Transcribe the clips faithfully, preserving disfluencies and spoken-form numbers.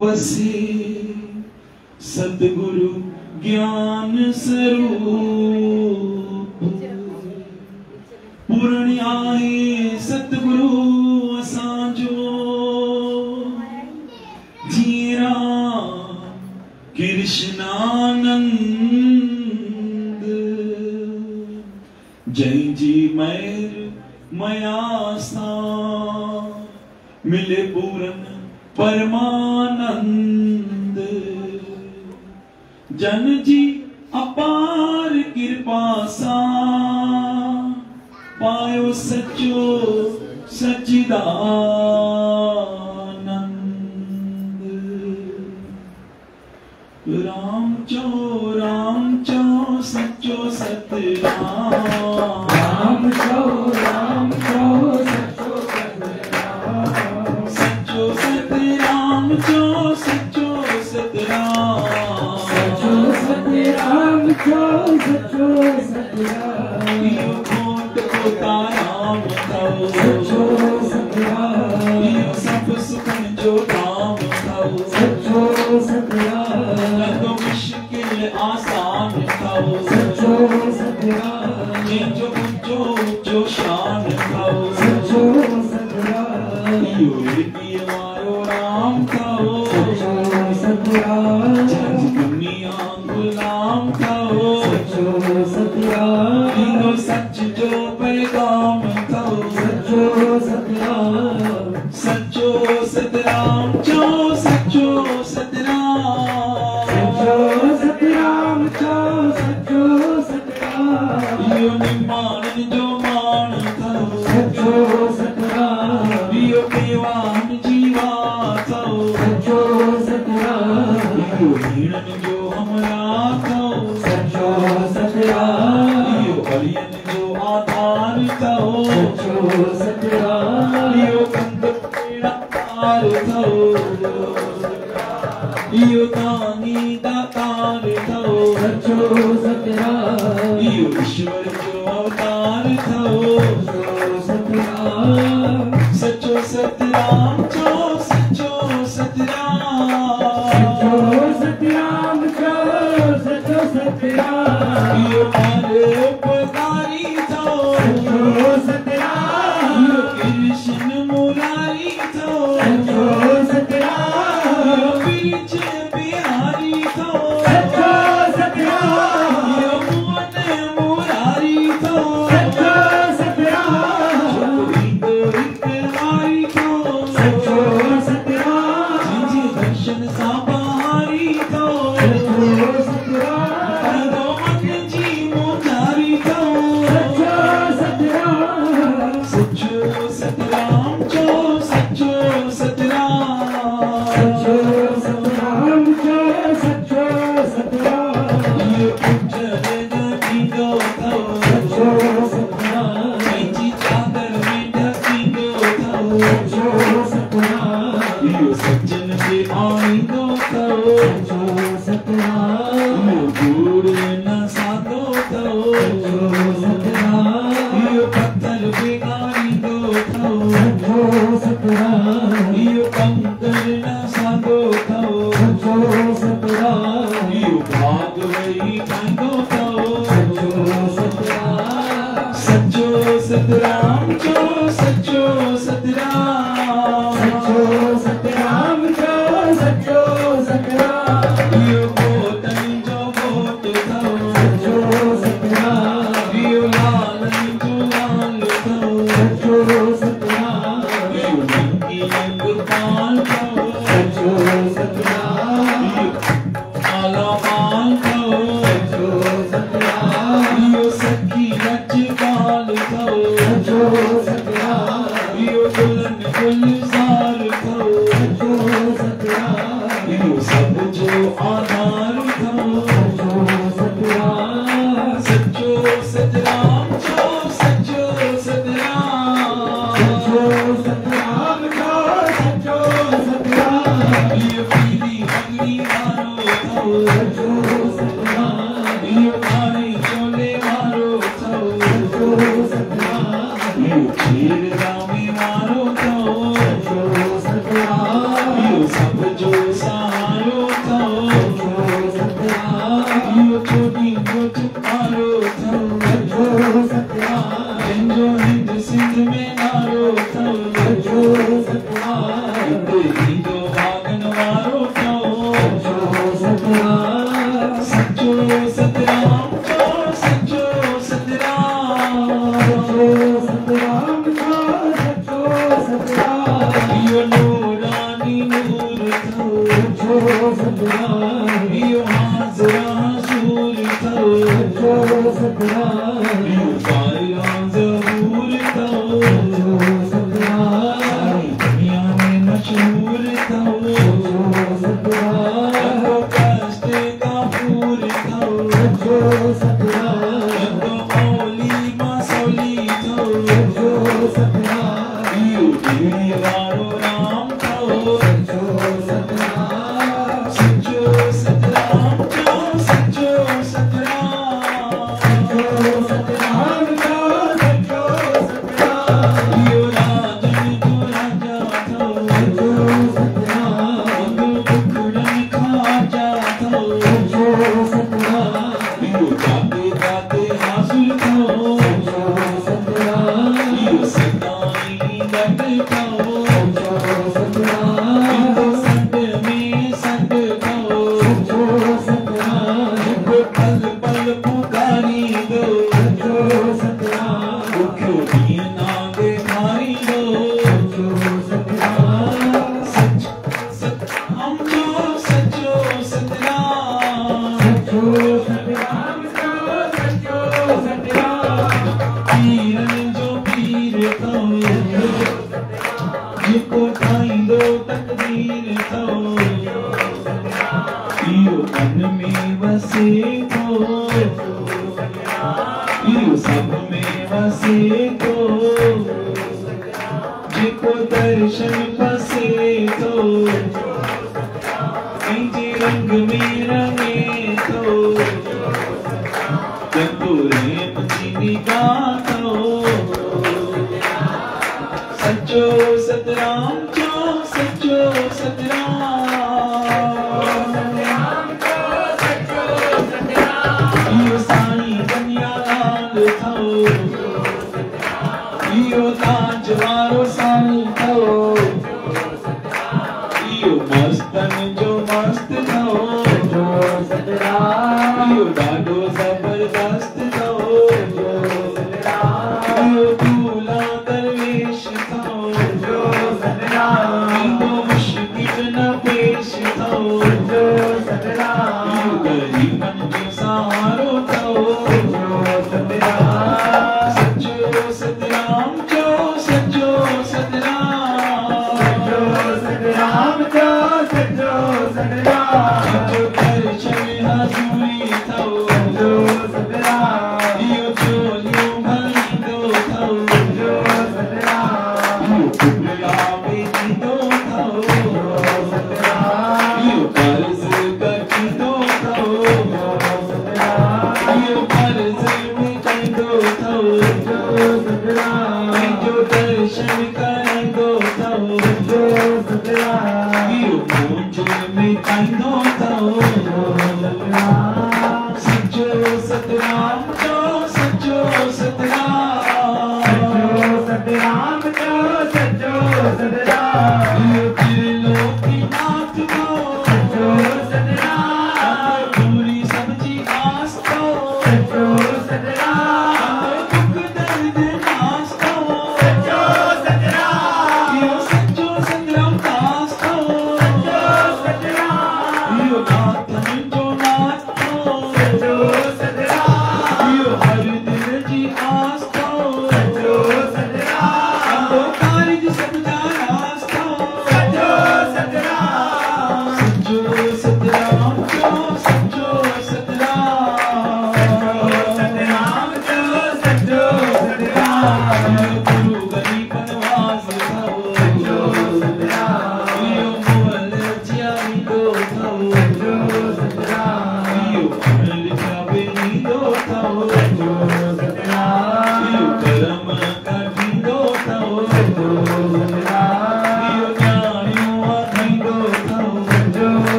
बसे सतगुरु ज्ञान स्वरूप पूर्ण आए सतगुरु असांजो जीरा कृष्णानंद जय जी मैर मयासा मिले पूर्ण परमानंद जन जी अपार कृपा सा पायो सचो सच्चिदानंद राम चो राम चो सचो सतराम राम चो राम चो सचो सतराम सचो सतराम चो सचो सतराम सचो सतराम चो सचो सतराम यो खोट खोटा राम थाओ सचो सतराम यो सब सुखन जो राम थाओ सचो सतराम लगो मुश्किल आसान थाओ सचो सतराम जो जो जो शान थाओ सचो सतराम यो रिकी वारो राम थाओ सचो सतराम जग दुनिया गुलाम थाओ सचो सतराम यो सच जो पैगाम थाओ सचो सतराम सचो सतराम चो सचो सतराम सचो सतराम चो सचो सतराम यो निमान जो मान थाओ सचो सतराम यो केवान जीवा थाओ सचो सतराम यो हिरण जो हमरा थाओ सचो सतराम यो हरियन जो आधार थाओ सचो सतराम यो कंद पेड़ा तार थाओ यो तानी दातार थाओ सचो सतराम यो ईश्वर जो अवतार थाओ सचो सतराम सचो सतराम चो सचो सतराम सचो सतराम चो सचो सतराम यो मारे उपकारी थाओ सचो सतराम यो कृष्ण मुरारी थाओ सचो सतराम यो बीच बिहारी थाओ सचो सतराम यो मोहन मुरारी थाओ सचो सतराम छोरी दो इकरारी थाओ सचो सतराम जी दर्शन साबारी थाओ सचो सतराम दो मन जी मुरारी थाओ सचो सतराम सचो सतराम चो सचो सतराम सचो सतराम चो सचो सतराम यो उज्जल ढकींदो थाओ सचो सतराम जी चादर में ढकींदो थाओ सचो सतराम यो सज्जन से आईंदो थाओ सचो सतराम यो गुड़ न सादो थाओ सचो सतराम यो पत्थर बिगाड़ींदो थाओ सचो सतराम यो कंकर न सादो थाओ सचो सतराम यो भाग वही पाइंदो थाओ सचो सतराम सचो सतराम चो सचो सतराम सचो सतराम चो सचो सतराम यो गोतन जो गोत थाओ सचो सतराम यो लाल जो लाल थाओ सचो सतराम यो लिंगी लिंग पाल थाओ सचो सतराम यो माला माल थाओ सचो सतराम यो सखी लच बाल थाओ सचो सतराम यो दुल्हन गुलजार थाओ सचो सतराम यो सब जो आधार थाओ सचो सतराम सचो सतराम चो सचो सतराम सचो सतराम चो सचो सतराम यो पीली पगड़ी मारो थाओ सचो सतराम यो काले चोले मारो थाओ सचो सतराम यो खीर दामी मारो थाओ सचो सतराम यो सब जो सा सतराम यो हाजरा सूर थो सतराम यो फायरा ज़हूर थो सतराम दुनिया में मशहूर थो सतराम तो कष्ट काफूर थो सतराम तो औली मसौली थो सतराम यो दिली वारो राम थो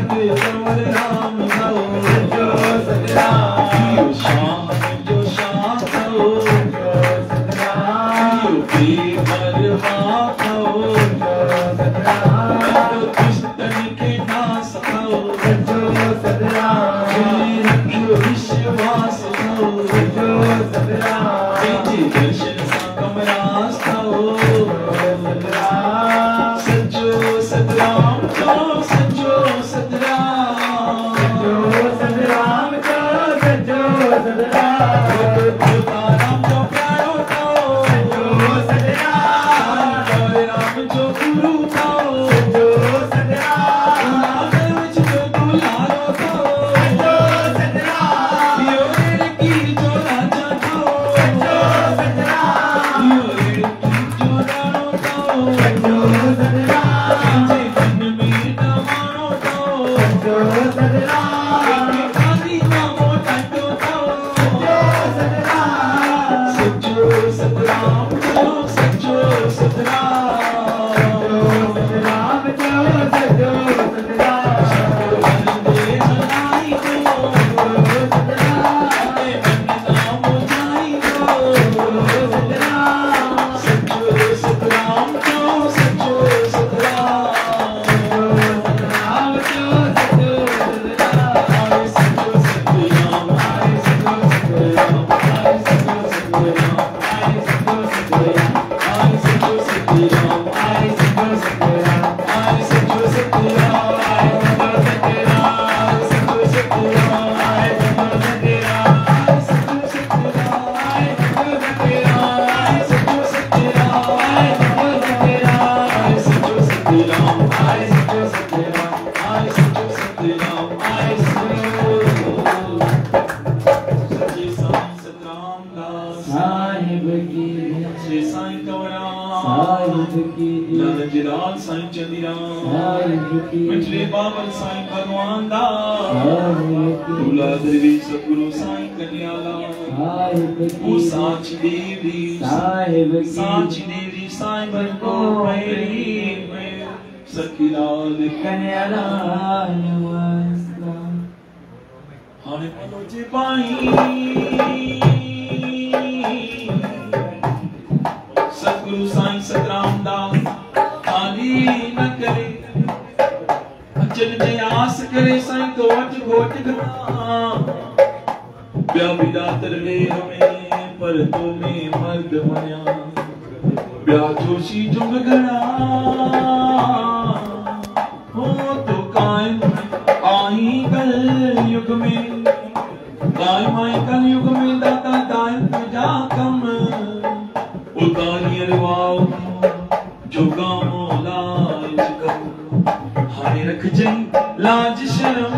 जो शान पंहिंजे दर्शन सां कमरास थाओ सचो सतराम जो सचो सतराम सचो सतराम जो सचो सतराम तुकाराम जो प्यारो थाओ सचो सतराम गौरे राम जो गुरु थाओ सचो सतराम नागर विच जो दुलारो थाओ सचो सतराम यो की जो राजा थाओ सचो सतराम यो की जो राणो थाओ सचो सतराम जे मन में नवाणो थाओ सचो सतराम काली नामो टाटो थाओ सचो सतराम सचो सतराम जो सचो सतराम सतराम जो सचो सतराम वंदे सदाई को सतराम मन नाम जाई को सतराम सचो सतराम जो सचो सतराम सतराम जो सचो सतराम आए सचो सतराम आए सचो सतराम आए सचो सतराम आए सचो सतराम आए सचो सतराम आए सचो सतराम आए सचो सतराम आए सचो सतराम आए सचो सतराम आए सचो सतराम आए सचो सतराम आए सचो सतराम आए सचो सतराम आए सचो सतराम आए सचो सतराम आए सचो सच्चे साईं सतराम दास साहिब की श्री साईं कवराम साहिब की नानक जिलाल साईं चंदीराम साहिब की मिठले बाबल साईं भगवान दास साहिब की दूल्हा देवी सतगुरु साईं कन्याला साहिब की वो साच देवी साहिब की साच देवी साईं भगो मेरी सखी लाल कन्याला हाणे मनोजे पाई सतगुरु साईं सतराम दास खाली न करे अचन जे आस करे साईं को वट घोट घना ॿिया बि दातर ॾे हमें पर तो में मर्द मनिया ॿिया जोशी जुग घना हो तो कायम आई कल युग में कायम आई कल युग में दाता दायम तुझा कम उतारी अरवाओ जो गामो लाज कम हाणे रख जई लाज शर्म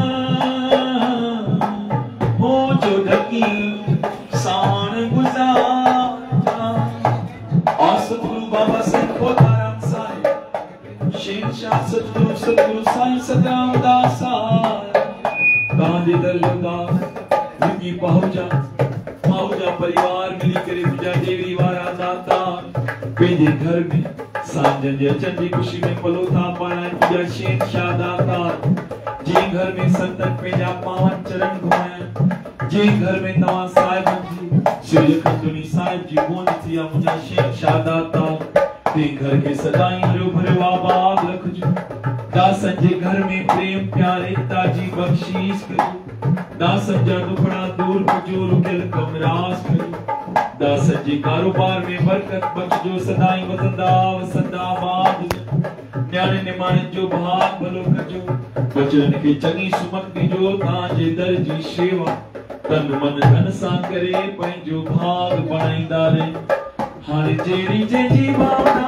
हो जो ढकी साण गुजारा आसतगुरु बाबा सिंह खोताराम साहिब शेरशाह सतगुरु सतगुरु साईं सतराम दास तांजे दरबार विकी पहुंचा पहुंचा परिवार मिली करे तुझा देवी वारा दाता पेंजे घर में सांजन जे अचन जी खुशी में पलो था पाना तुझा शेरशाह दाता जे घर में संतन पेंजा पावन चरण घुमाया जे घर में तवा साहिब जी श्री खंडुनी साहिब जी गोंद थिया मुझा शेरशाह दाता ते घर के सदाई हरो भरो आबाद रखजो दासन जे घर में प्रेम प्यार एकता जी बख्शीश करो दासन जा दुखड़ा दूर कजो रुकियल कमरास करो दासन जे कारोबार में बरकत बख्शजो सदाई वसंदा वसंदा आबाद न्याणे निमाणे जो भाग भलो कजो बचन के चंगी सुमत दीजो तां जे दर जी सेवा तन मन धन सां करे पंहिंजो भाग बणाईंदा रहे हाणे जेड़ी जंहिंजी भावना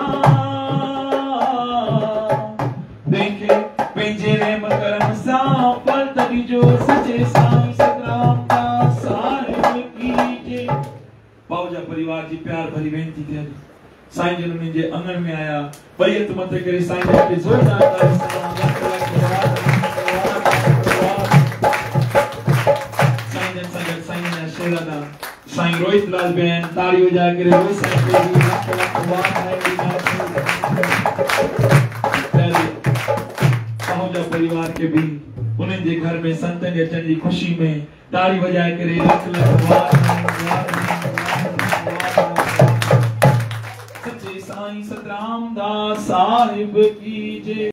देखे पंहिंजे रहम करम सां फल दीजो सचे साईं सतराम दास साहिब की जय पावजा परिवार जी प्यार भरी वेनती थे साईं जन मुंहिंजे अंगण में आया परियत मत करे साईं जन खे जोरदार ताली सां लख लख साईं जन साईं साईं ना शेलादा साईं रोहित लाल बहन ताड़ी बजा के रोहित साईं को भी लख लख वाह है पहले पावजा परिवार के भी उन्हें जे घर में संतन जे अचन जी खुशी में ताड़ी बजाए करे लख लख वाह सच्चे साईं सतराम दास साहिब की जय।